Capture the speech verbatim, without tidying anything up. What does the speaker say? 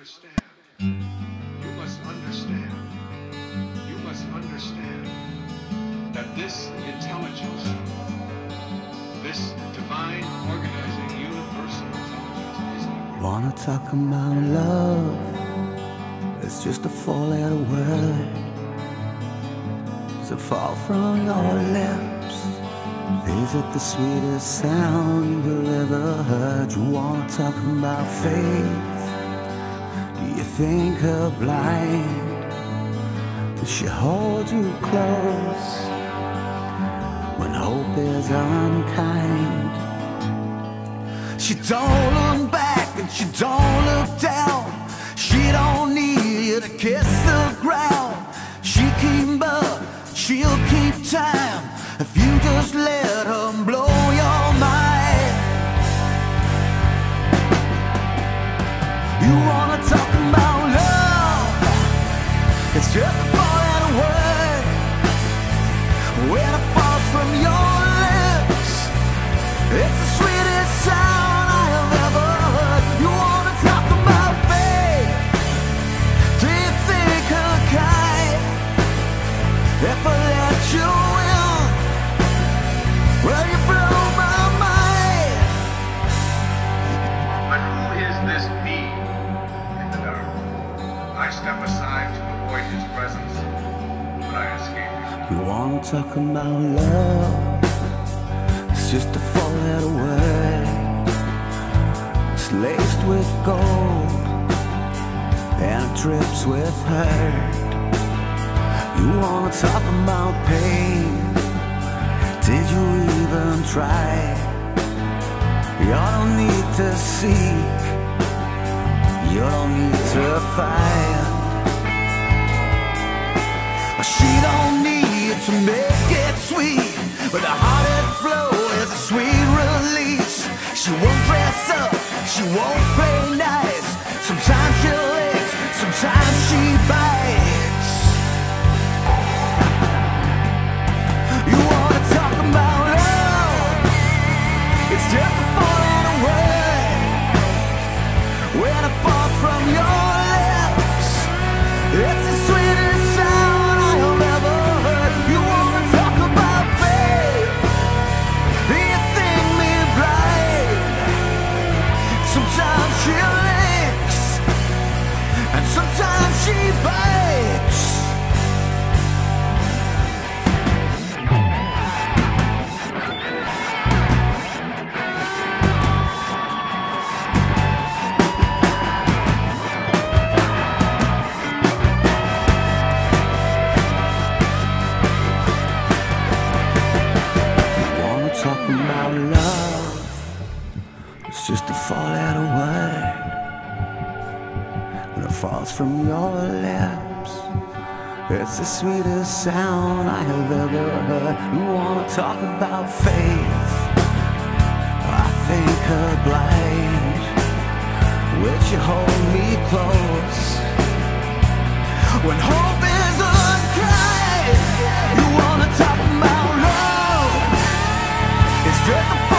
understand. You must understand. You must understand that this intelligence, this divine, organizing, universal intelligence is... Wanna talk about love? It's just a four-letter word. Does it fall from your lips? Is it the sweetest sound you've ever heard? You wanna talk about faith? Do you think her blind? Does she hold you close when hope is unkind? She don't look back and she don't look down. She don't need you to kiss the ground. She keep up, she'll keep time if you just let her blow your mind. You wanna talk about love? It's just a four-letter word. When it falls from your lips, it's the sweetest sound I have ever heard. You wanna talk about faith? Do you think her kind? If I let you in, well, you blow my mind. But who is this me in the dark? I step aside to avoid his presence, but I escape him. You wanna talk about love? It's just a four-letter word. It's laced with gold and it drips with hurt. You wanna talk about pain? Did you even try? You don't need to seek, you don't need to find. She don't need to make it sweet, but the hardest flow is a sweet release. She won't dress up, she won't play nice. Sometimes she licks, sometimes she bites. You wanna talk about love? It's just a four-letter word. When it falls from your lips, it's the sweetest sound I have ever heard. You wanna talk about faith? Do you think me blind? Sometimes she licks, and sometimes she bites. Talking about love, it's just a four-letter word. When it falls from your lips, it's the sweetest sound I have ever heard. You wanna talk about faith? I think her blind. Will you hold me close when hope is unkind? You wanna talk about love? It's just a